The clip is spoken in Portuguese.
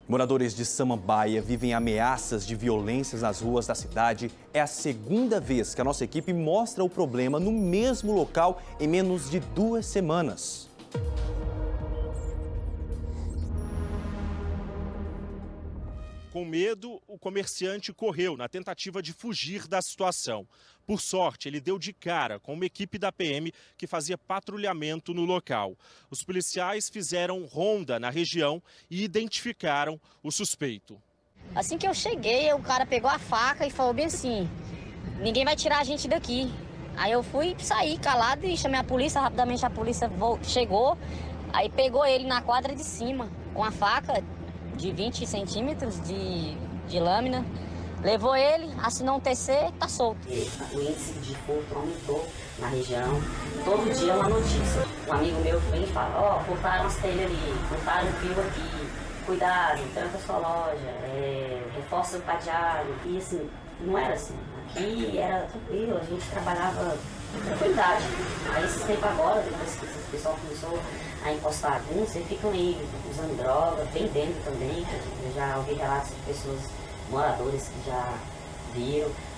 Moradores de Samambaia vivem ameaças de violências nas ruas da cidade. É a segunda vez que a nossa equipe mostra o problema no mesmo local em menos de 2 semanas. Com medo, o comerciante correu na tentativa de fugir da situação. Por sorte, ele deu de cara com uma equipe da PM que fazia patrulhamento no local. Os policiais fizeram ronda na região e identificaram o suspeito. Assim que eu cheguei, o cara pegou a faca e falou bem assim: ninguém vai tirar a gente daqui. Aí eu fui sair calado e chamei a polícia. Rapidamente a polícia chegou, aí pegou ele na quadra de cima com a faca de 20 centímetros de lâmina, levou ele, assinou um TC, tá solto. O índice de furto aumentou na região, todo dia é uma notícia. Um amigo meu vem e fala: furtaram as telhas ali, furtaram o fio aqui, cuidado, tranca sua loja, reforça o cadeado. E assim, não era assim. Aqui era tranquilo, a gente trabalhava com tranquilidade. Aí esses tempos agora, depois que o pessoal começou a encostar alguns, eles ficam aí usando droga, vendendo também. Eu já ouvi relatos de pessoas, moradores que já viram.